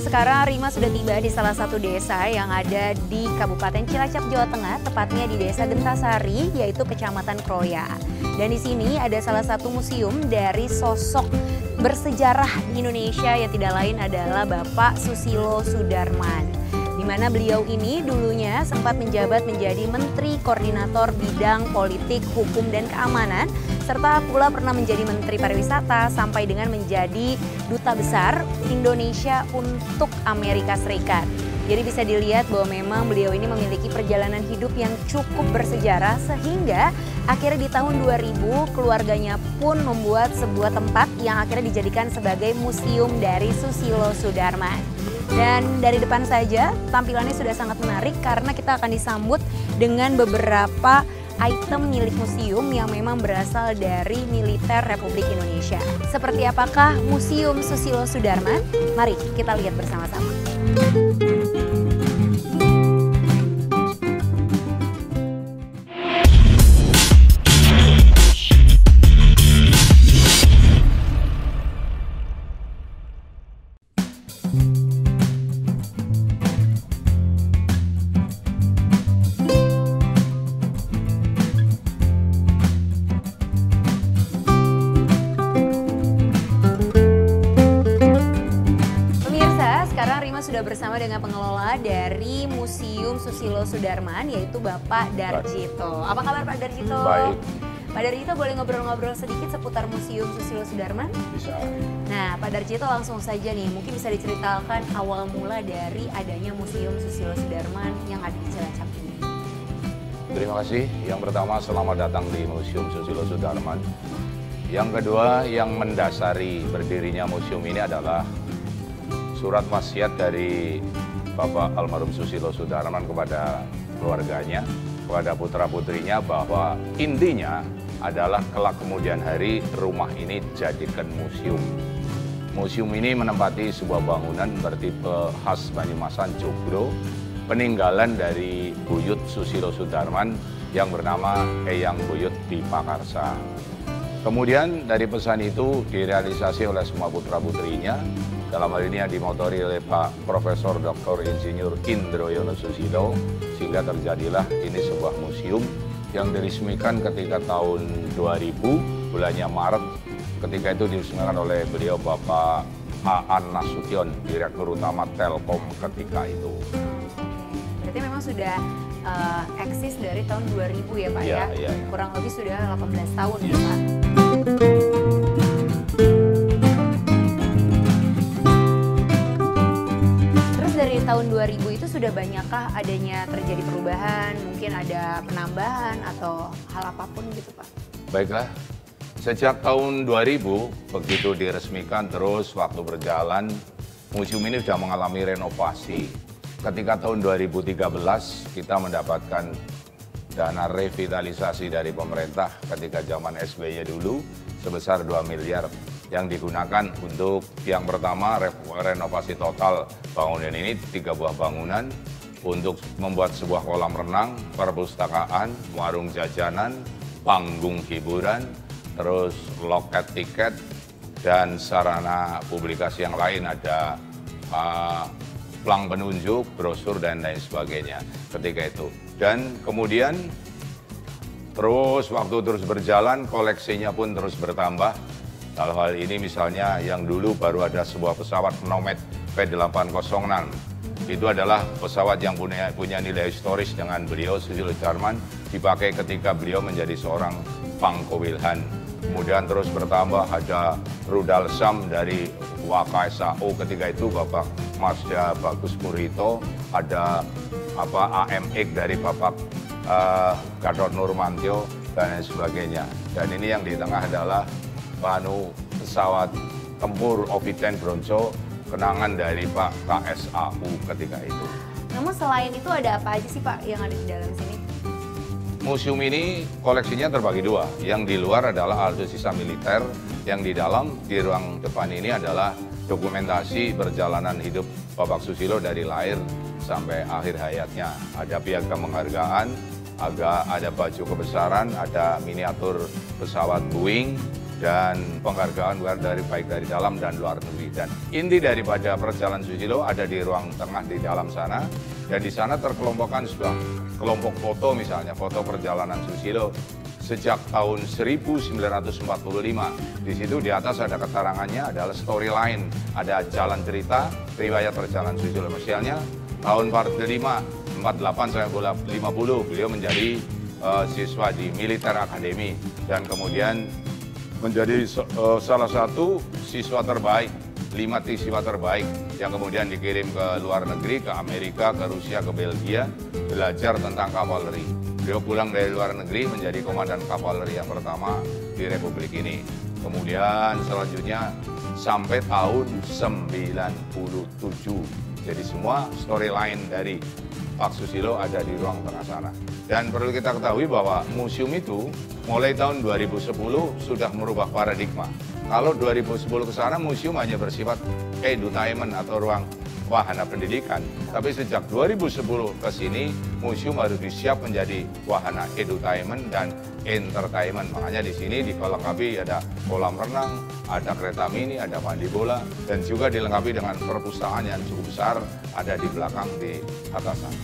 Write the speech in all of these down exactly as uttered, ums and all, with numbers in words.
sekarang Rima sudah tiba di salah satu desa yang ada di Kabupaten Cilacap, Jawa Tengah, tepatnya di Desa Gentasari, yaitu Kecamatan Kroya. Dan di sini ada salah satu museum dari sosok bersejarah di Indonesia yang tidak lain adalah Bapak Susilo Sudarman. Di mana beliau ini dulunya sempat menjabat menjadi Menteri Koordinator Bidang Politik, Hukum, dan Keamanan, serta pula pernah menjadi Menteri Pariwisata sampai dengan menjadi Duta Besar Indonesia untuk Amerika Serikat. Jadi bisa dilihat bahwa memang beliau ini memiliki perjalanan hidup yang cukup bersejarah sehingga akhirnya di tahun dua ribu keluarganya pun membuat sebuah tempat yang akhirnya dijadikan sebagai museum dari Susilo Sudarman. Dan dari depan saja tampilannya sudah sangat menarik karena kita akan disambut dengan beberapa item milik museum yang memang berasal dari militer Republik Indonesia. Seperti apakah Museum Susilo Sudarman? Mari kita lihat bersama-sama. Sudah bersama dengan pengelola dari Museum Susilo Sudarman, yaitu Bapak Darjito. Apa kabar Pak Darjito? Baik. Pak Darjito, boleh ngobrol-ngobrol sedikit seputar Museum Susilo Sudarman? Bisa. Nah, Pak Darjito langsung saja nih, mungkin bisa diceritakan awal mula dari adanya Museum Susilo Sudarman yang ada di Cilacap ini. Terima kasih. Yang pertama, selamat datang di Museum Susilo Sudarman. Yang kedua, yang mendasari berdirinya museum ini adalah surat wasiat dari Bapak almarhum Susilo Sudarman kepada keluarganya, kepada putra-putrinya, bahwa intinya adalah kelak kemudian hari rumah ini dijadikan museum. Museum ini menempati sebuah bangunan bertipe khas Banyumasan Joglo, peninggalan dari buyut Susilo Sudarman yang bernama Eyang Buyut Dipakarsa. Kemudian dari pesan itu direalisasi oleh semua putra-putrinya. Dalam hal ini yang dimotori oleh Pak Profesor Doktor Insinyur Indro Yono Susilo, sehingga terjadilah ini sebuah museum yang diresmikan ketika tahun dua ribu, bulannya Maret. Ketika itu diresmikan oleh beliau Bapak Aan Nasution, Direktur Utama Telkom ketika itu. Berarti memang sudah uh, eksis dari tahun dua ribu ya Pak ya? Ya, ya. Kurang lebih sudah delapan belas tahun ya Pak? Dari tahun dua ribu itu sudah banyakkah adanya terjadi perubahan, mungkin ada penambahan atau hal apapun gitu Pak? Baiklah, sejak tahun dua ribu begitu diresmikan terus waktu berjalan, museum ini sudah mengalami renovasi. Ketika tahun dua ribu tiga belas kita mendapatkan dana revitalisasi dari pemerintah ketika zaman S B Y dulu sebesar dua miliar. Yang digunakan untuk yang pertama renovasi total bangunan ini, tiga buah bangunan, untuk membuat sebuah kolam renang, perpustakaan, warung jajanan, panggung hiburan, terus loket tiket, dan sarana publikasi yang lain, ada uh, plang penunjuk, brosur, dan lain sebagainya ketika itu. Dan kemudian terus waktu terus berjalan, koleksinya pun terus bertambah. Dalam hal ini misalnya yang dulu baru ada sebuah pesawat Nomad P delapan nol enam. Itu adalah pesawat yang punya, punya nilai historis dengan beliau Susilo Sudarman, dipakai ketika beliau menjadi seorang Pangkowilhan. Kemudian terus bertambah ada rudal Sam dari W K S A O ketika itu Bapak Marsda Bagus Purito, ada apa A M X dari Bapak uh, Gatot Nurmantio dan lain sebagainya. Dan ini yang di tengah adalah Panu pesawat tempur Oviden Bronco, kenangan dari Pak K S A U ketika itu. Namun selain itu ada apa aja sih Pak yang ada di dalam sini? Museum ini koleksinya terbagi dua. Yang di luar adalah alutsista militer, yang di dalam, di ruang depan ini adalah dokumentasi perjalanan hidup Bapak Susilo dari lahir sampai akhir hayatnya. Ada piagam penghargaan, agak ada baju kebesaran, ada miniatur pesawat Boeing, dan penghargaan dari baik dari dalam dan luar negeri. Dan inti daripada perjalanan Susilo ada di ruang tengah di dalam sana, dan di sana terkelompokkan sebuah kelompok foto, misalnya foto perjalanan Susilo sejak tahun seribu sembilan ratus empat puluh lima. Di situ di atas ada keterangannya, adalah storyline, ada jalan cerita, riwayat perjalanan Susilo. Misalnya tahun empat puluh lima, empat puluh delapan sampai lima puluh beliau menjadi uh, siswa di militer akademi dan kemudian menjadi uh, salah satu siswa terbaik, lima siswa terbaik yang kemudian dikirim ke luar negeri, ke Amerika, ke Rusia, ke Belgia, belajar tentang kavaleri. Beliau pulang dari luar negeri menjadi komandan kavaleri yang pertama di Republik ini. Kemudian selanjutnya sampai tahun sembilan puluh tujuh. Jadi semua storyline dari Pak Susilo ada di ruang tengah sana. Dan perlu kita ketahui bahwa museum itu mulai tahun dua ribu sepuluh sudah merubah paradigma. Kalau dua ribu sepuluh ke sana museum hanya bersifat edutainment atau ruang wahana pendidikan. Tapi sejak dua ribu sepuluh ke sini museum harus disiap menjadi wahana edutainment dan entertainment. Makanya di sini dilengkapi ada kolam renang, ada kereta mini, ada mandi bola, dan juga dilengkapi dengan perpustakaan yang cukup besar ada di belakang di atas sana.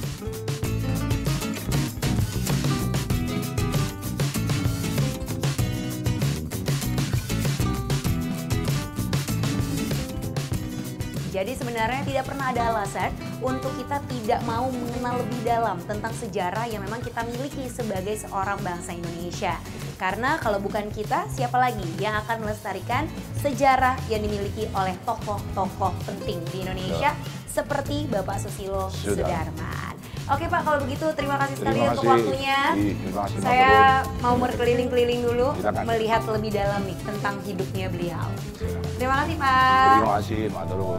Jadi sebenarnya tidak pernah ada alasan untuk kita tidak mau mengenal lebih dalam tentang sejarah yang memang kita miliki sebagai seorang bangsa Indonesia. Karena kalau bukan kita, siapa lagi yang akan melestarikan sejarah yang dimiliki oleh tokoh-tokoh penting di Indonesia seperti Bapak Susilo Sudarman. Oke Pak, kalau begitu terima kasih sekali terima untuk kasih. waktunya. Ih, terima kasih, Saya mau berkeliling-keliling dulu, Silakan. melihat lebih dalam nih tentang hidupnya beliau. Terima kasih Pak. Terima kasih, matur nuwun.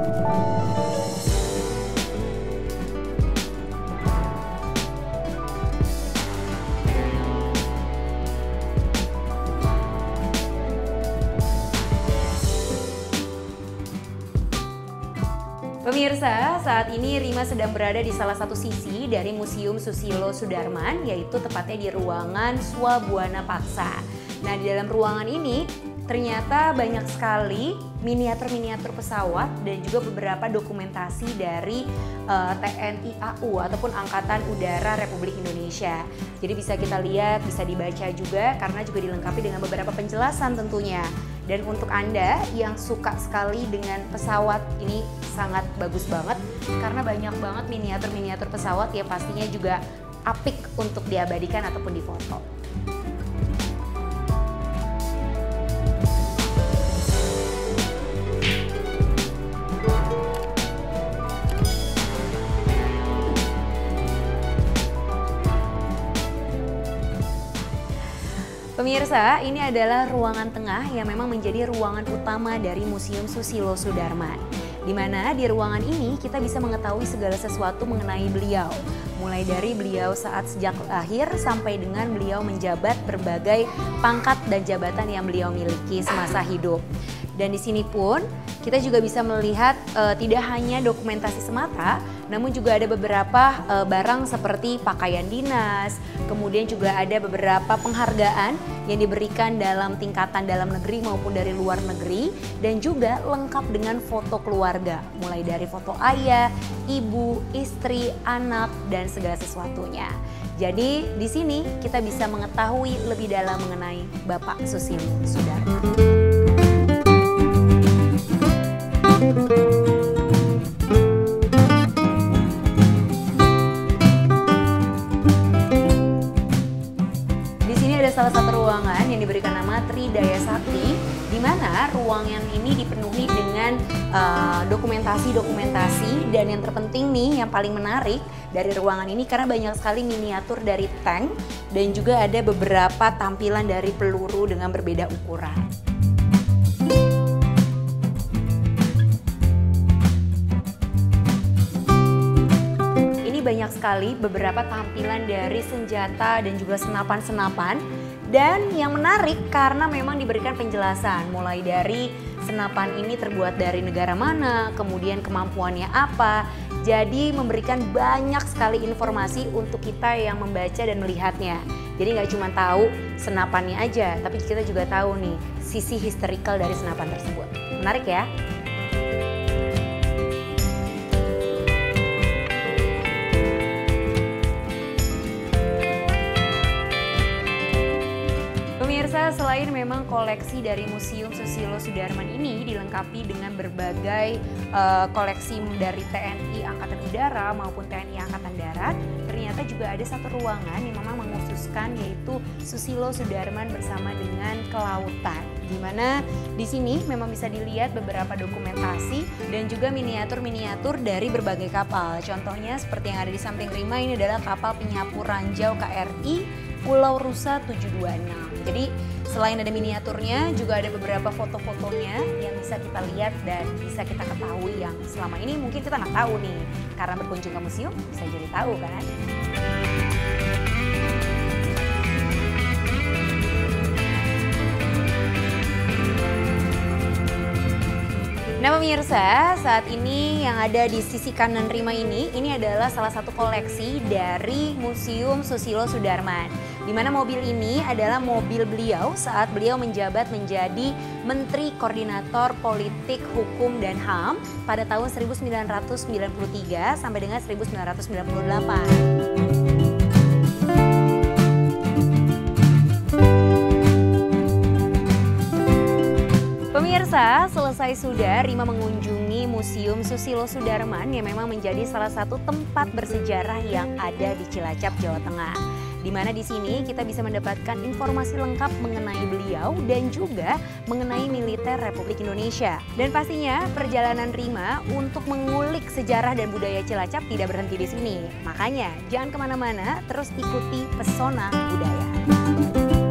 Pemirsa, saat ini Rima sedang berada di salah satu sisi dari Museum Susilo Sudarman, yaitu tepatnya di ruangan Swabuana Paksa. Nah, di dalam ruangan ini ternyata banyak sekali miniatur-miniatur pesawat dan juga beberapa dokumentasi dari uh, T N I A U ataupun Angkatan Udara Republik Indonesia. Jadi bisa kita lihat, bisa dibaca juga karena juga dilengkapi dengan beberapa penjelasan tentunya. Dan untuk Anda yang suka sekali dengan pesawat, ini sangat bagus banget karena banyak banget miniatur-miniatur pesawat yang pastinya juga apik untuk diabadikan ataupun difoto. Pemirsa, ini adalah ruangan tengah yang memang menjadi ruangan utama dari Museum Susilo Sudarman. Di mana di ruangan ini kita bisa mengetahui segala sesuatu mengenai beliau. Mulai dari beliau saat sejak lahir sampai dengan beliau menjabat berbagai pangkat dan jabatan yang beliau miliki semasa hidup. Dan di sini pun kita juga bisa melihat e, tidak hanya dokumentasi semata, namun juga ada beberapa e, barang seperti pakaian dinas, kemudian juga ada beberapa penghargaan yang diberikan dalam tingkatan dalam negeri maupun dari luar negeri, dan juga lengkap dengan foto keluarga, mulai dari foto ayah, ibu, istri, anak, dan segala sesuatunya. Jadi di sini kita bisa mengetahui lebih dalam mengenai Bapak Susilo Sudarman. Di sini ada salah satu ruangan yang diberikan nama Tridaya Sakti, di mana ruangan ini dipenuhi dengan dokumentasi-dokumentasi uh, dan yang terpenting nih, yang paling menarik dari ruangan ini karena banyak sekali miniatur dari tank dan juga ada beberapa tampilan dari peluru dengan berbeda ukuran. Banyak sekali beberapa tampilan dari senjata dan juga senapan-senapan, Dan yang menarik karena memang diberikan penjelasan mulai dari senapan ini terbuat dari negara mana, kemudian kemampuannya apa. Jadi memberikan banyak sekali informasi untuk kita yang membaca dan melihatnya. Jadi nggak cuma tahu senapannya aja, tapi kita juga tahu nih sisi historical dari senapan tersebut. Menarik ya? Pemirsa, selain memang koleksi dari Museum Susilo Sudarman ini dilengkapi dengan berbagai uh, koleksi dari T N I Angkatan Udara maupun T N I Angkatan Darat, ternyata juga ada satu ruangan yang memang mengkhususkan yaitu Susilo Sudarman bersama dengan kelautan. Di mana di sini memang bisa dilihat beberapa dokumentasi dan juga miniatur-miniatur dari berbagai kapal. Contohnya seperti yang ada di samping Rima, ini adalah kapal penyapu ranjau K R I Pulau Rusa tujuh dua enam. Jadi selain ada miniaturnya juga ada beberapa foto-fotonya yang bisa kita lihat dan bisa kita ketahui yang selama ini mungkin kita nggak tahu nih. Karena berkunjung ke museum bisa jadi tahu kan. Nah pemirsa, saat ini yang ada di sisi kanan Rima ini, ini adalah salah satu koleksi dari Museum Susilo Sudarman. Di mana mobil ini adalah mobil beliau saat beliau menjabat menjadi Menteri Koordinator Politik, Hukum, dan H A M pada tahun seribu sembilan ratus sembilan puluh tiga sampai dengan seribu sembilan ratus sembilan puluh delapan. Pemirsa, selesai sudah Rima mengunjungi Museum Susilo Sudarman yang memang menjadi salah satu tempat bersejarah yang ada di Cilacap, Jawa Tengah. Di mana di sini kita bisa mendapatkan informasi lengkap mengenai beliau dan juga mengenai militer Republik Indonesia. Dan pastinya perjalanan Rima untuk mengulik sejarah dan budaya Cilacap tidak berhenti di sini. Makanya jangan kemana-mana, terus ikuti Pesona Budaya.